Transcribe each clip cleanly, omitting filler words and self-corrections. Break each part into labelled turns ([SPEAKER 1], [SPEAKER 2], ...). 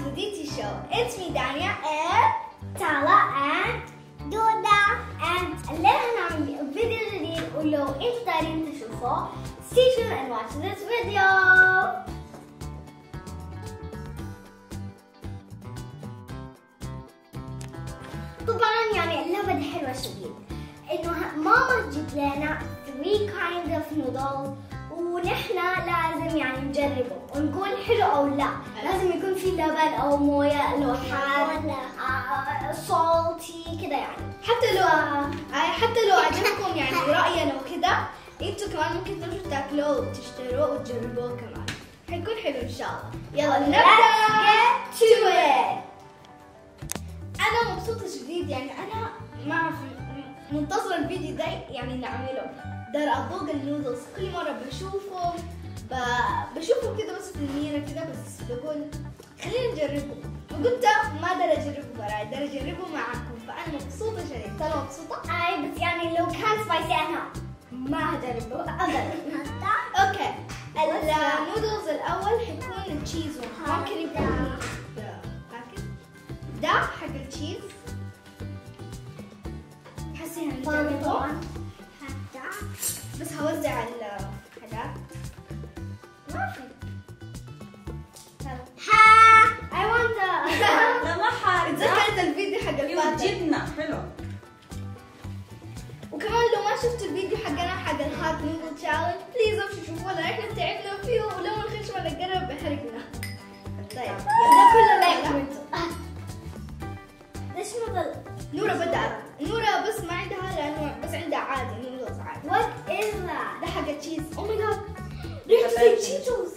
[SPEAKER 1] Smoothie Show. It's me Dania and Tala and Doda and الليلة هنعمل فيديو جديد ولو انتوا دايرين تشوفوه stay tuned and watch this video. طبعا يعني اللعبة دي حلوة شديد انه ماما تجيب لنا 3 kind of noodles ونحن لازم يعني نجربه ونقول حلو او لا. لازم يكون في لبن او مويه لو حار salty كده يعني. حتى لو عجبكم يعني رأينا وكده انتوا كمان ممكن تروحوا تاكلوه وتشتروه وتجربوه كمان. حيكون حلو ان شاء الله. يلا نبدأ. Let's get to it. انا مبسوطة شديد يعني انا ما اعرف منتظرة الفيديو ده يعني نعمله. دار اذوق النودلز كل مرة بشوفه كده بس في الميرة كده بس بقول خلينا نجربه وقلت ما اقدر اجربه براي اقدر اجربه معكم فانا مبسوطة شديد. ترى مبسوطة؟ اي بس يعني لو كان سبايسي انا ما هجربه ابدا. اوكي النودلز الاول حيكون تشيز ممكن يكون ده حق التشيز حسين هنجربه بس هوزع الحاجات. ما في I want
[SPEAKER 2] لا ما حار.
[SPEAKER 1] اتذكرت الفيديو حق الفاتح
[SPEAKER 2] جبنة حلو.
[SPEAKER 1] وكمان لو ما شفتوا الفيديو حقنا حق الهات نودل تشالنج بليز امشوا شوفوه لان احنا تعبنا فيه ولو ما نخش ولا نقرب بيحرقنا. طيب يلا كله لايك ليش نودل؟ نورا بدأت. نورا بس ما عندها لانه بس عندها عادي نودلز عادي. What is that؟ ده حق التشيز. Oh my god ريحته زي تشيتوز.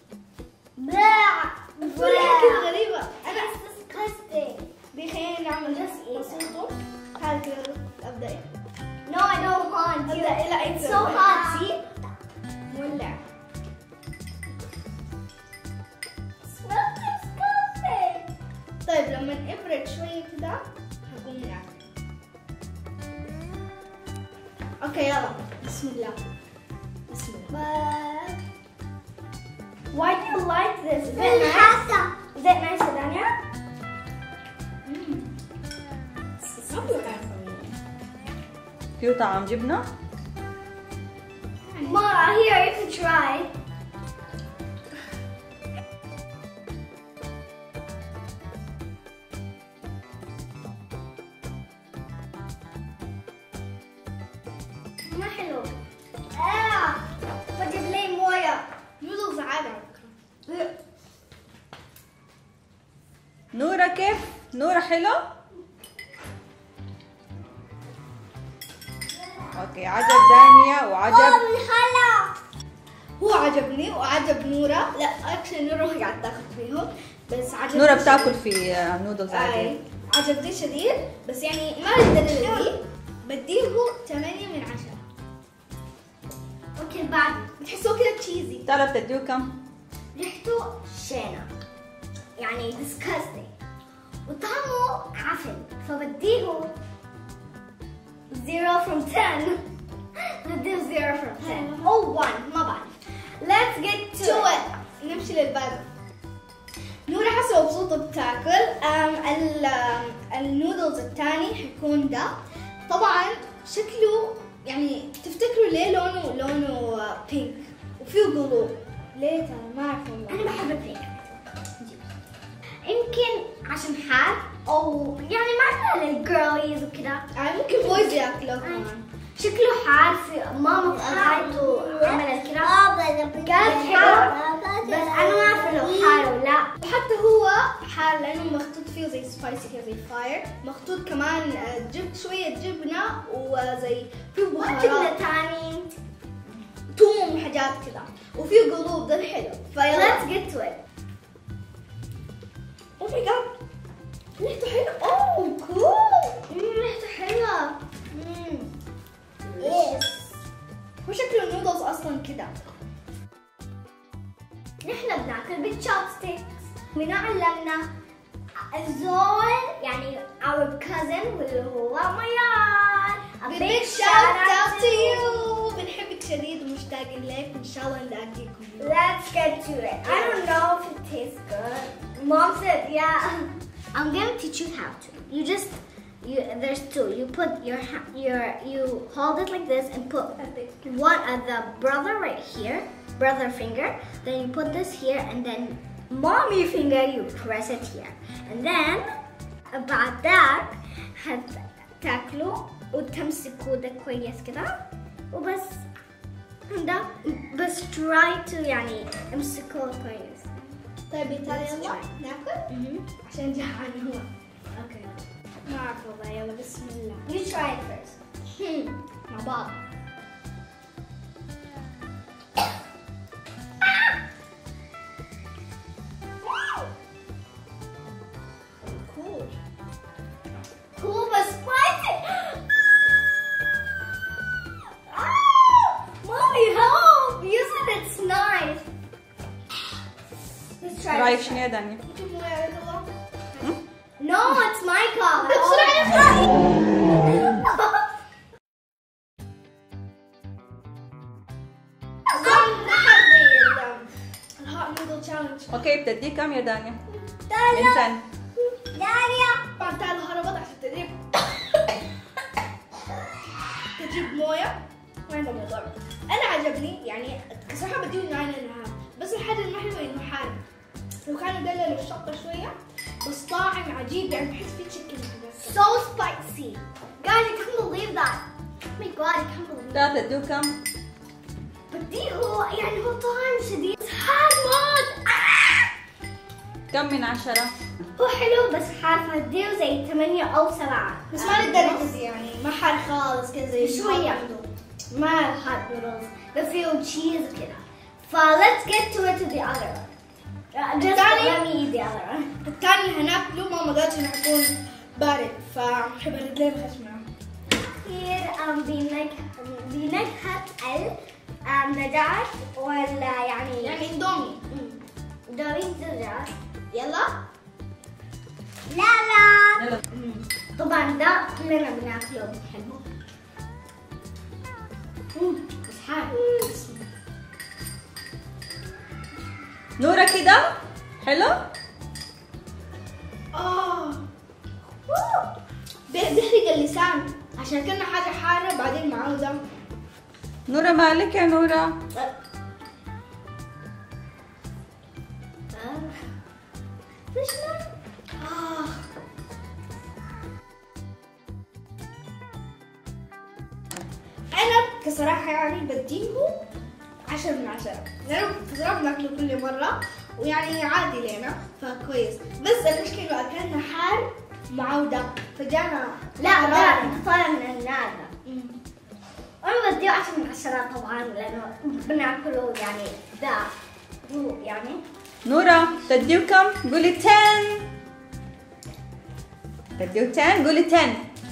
[SPEAKER 1] ريحة كده غريبة. أنا disgusting. دي خلينا نعمل بسيطه. هذا كده أبدأ. No I don't want. أبدأ لا it's so hot. See؟ مولع. Smells disgusting. طيب لما نبرد شوية كده هقوم ناكل. اوكي يلا بسم الله. بسم الله. Why do you like this? Is it nice? Is it nice, Dania? It's not too bad for me.
[SPEAKER 2] فيه طعم جبنة؟
[SPEAKER 1] Ma, here you can try. ما حلو. بجيب لي مويه. نودلز عادي على فكرة.
[SPEAKER 2] نورة كيف؟ نورة حلو؟ اوكي عجب دانيا وعجب
[SPEAKER 1] هو عجبني وعجب نورة. لا اكشلي نورة هي قاعدة تاخذ فيهم بس عجبني.
[SPEAKER 2] نورة بتاكل في نودلز عادي.
[SPEAKER 1] عجبني شديد بس يعني ما للدرجة دي. بديه 8 من 10. اوكي بعد بتحسوه كده تشيزي.
[SPEAKER 2] ترى بتديه كم؟
[SPEAKER 1] ريحته شينة يعني disgusting وطعمه عفن فبديه 0 from 10. بديه 0 from 10 أو 1 ما بعرف. Let's get to it. نمشي للباب. نورة حاسة مبسوطة بتاكل. النودلز الثاني حيكون ده. طبعا شكله يعني تفتكروا ليه لونه بينك وفيه قلوب. ليه ترى ما اعرف والله. انا بحب البينك. يمكن عشان حار او يعني ما للجيرليز وكده. يعني ممكن بويز ياكلوه كمان. شكله حار في ماما في الغاية عملت كده. قالت حار بس انا ما اعرف لو حار ولا لا. وحتى هو حار لانه مخطوط فيه زي سبايسي كده زي فاير. مخطوط كمان جبت شوية جبنة وزي فيه بهارات. جبنة تاني توم وحاجات كده وفيه قلوب. ده حلو. فيلا let's get to it. Oh my god ريحته حلوة. اوه كول. ريحته حلوة. هو شكله النودلز اصلا كده. نحن بناكل بالتشوبستيكس. علمنا الزول يعني our cousin واللي هو ميان. A big shout out to you. بنحبك شديد ومشتاقين لك وان شاء الله نلاقيكم. Let's get to it. I don't know if it tastes good. Mom said, yeah. I'm going to teach you how to. There's two. You put you hold it like this and put one at the brother right here, brother finger. Then you put this here, and then mommy finger you press it here, and then بعد ذاك هتاكلوا وتمسكوا ده كويس كده وبس. ده بس try to يعني امسكوه كويس.
[SPEAKER 3] طيب بالتالي يلا ناكل؟ عشان جعان هو.
[SPEAKER 1] Okay.
[SPEAKER 3] ما أعرف والله. يلا بسم الله.
[SPEAKER 1] You try it first.
[SPEAKER 3] مع بعض.
[SPEAKER 1] Cool but spicy. Mommy, help! You said it's nice. Let's try.
[SPEAKER 2] رايك شنو يا دانيا؟
[SPEAKER 1] No, it's my cup.
[SPEAKER 3] الهوت نودل تشالنج.
[SPEAKER 2] اوكي بتدي كم يا دانيا؟
[SPEAKER 1] دانيا.
[SPEAKER 2] من 10.
[SPEAKER 1] دانيا.
[SPEAKER 3] بعد تعالوا هربت عشان التدريب. تجيب مويه وين الموضوع. انا عجبني يعني صراحه بديه 9.5 بس الحاجه المحلوه انه حار. لو كانوا قللوا الشطه شويه بس طاعم عجيب يعني بحس فيه تشيكن.
[SPEAKER 1] So spicy. Guys, I can't believe that. Oh my god, I can't believe that.
[SPEAKER 2] لا تدوا كم؟
[SPEAKER 1] بدي هو يعني هو طعم شديد. حار موت.
[SPEAKER 2] كم من 10؟
[SPEAKER 1] هو حلو بس حار فديه زي 8 أو 7.
[SPEAKER 3] بس ما للدرجه دي يعني ما حار خالص كذا زي
[SPEAKER 1] شوية. ما hot noodles. ده فيه cheese كده. Let's get to the other one. Just let me eat the other one.
[SPEAKER 3] الثاني اللي هناكله ماما قالت انه حيكون بارد فحبرد لنا خشمه.
[SPEAKER 1] Here بنكهة النجاة ولا يعني
[SPEAKER 3] اندومي.
[SPEAKER 1] دومي نجاة.
[SPEAKER 3] يلا.
[SPEAKER 1] لا
[SPEAKER 2] يلا.
[SPEAKER 1] طبعا ده كلنا بناكله بنحبه. بس حار.
[SPEAKER 2] نورة كده حلو؟
[SPEAKER 3] بيحرق اللسان عشان كنا حاجة حارة بعدين معوزة.
[SPEAKER 2] نورة مالك يا نورة؟
[SPEAKER 3] أنا كصراحة يعني بديه 10 من 10 لأنه كصراحة بناكله كل مرة ويعني عادي لنا فكويس. بس المشكلة أكلنا حار معودة فجانا
[SPEAKER 1] لا ده طالع من النار. أنا بديه 10 من 10 طبعا لأنه بناكله يعني ده هو يعني.
[SPEAKER 2] نورة تديو كم؟ قولي 10. تديو 10 قولي 10.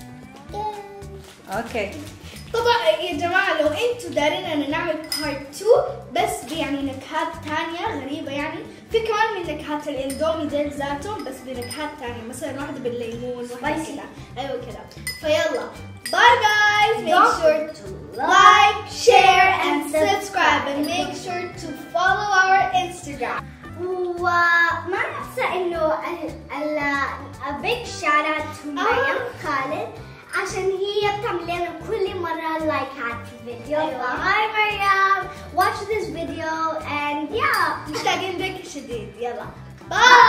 [SPEAKER 2] اوكي.
[SPEAKER 3] طبعا يا جماعة لو انتوا دارين ان نعمل بارت 2 بس يعني نكهات تانية غريبة يعني في كمان من نكهات الاندومي ديل ذاتهم بس بنكهات تانية مثلا واحدة بالليمون واحدة كده. ايوه كده. فيلا باي جايز. Make sure to like, share and subscribe and make sure to follow our Instagram.
[SPEAKER 1] وما ننسى انه a big shout out to مريم خالد عشان هي بتعمل لنا كل مرة لايكات في الفيديو. Hi مريم, watch this video and yeah.
[SPEAKER 3] محتاجين ذكر شديد. يلا باي.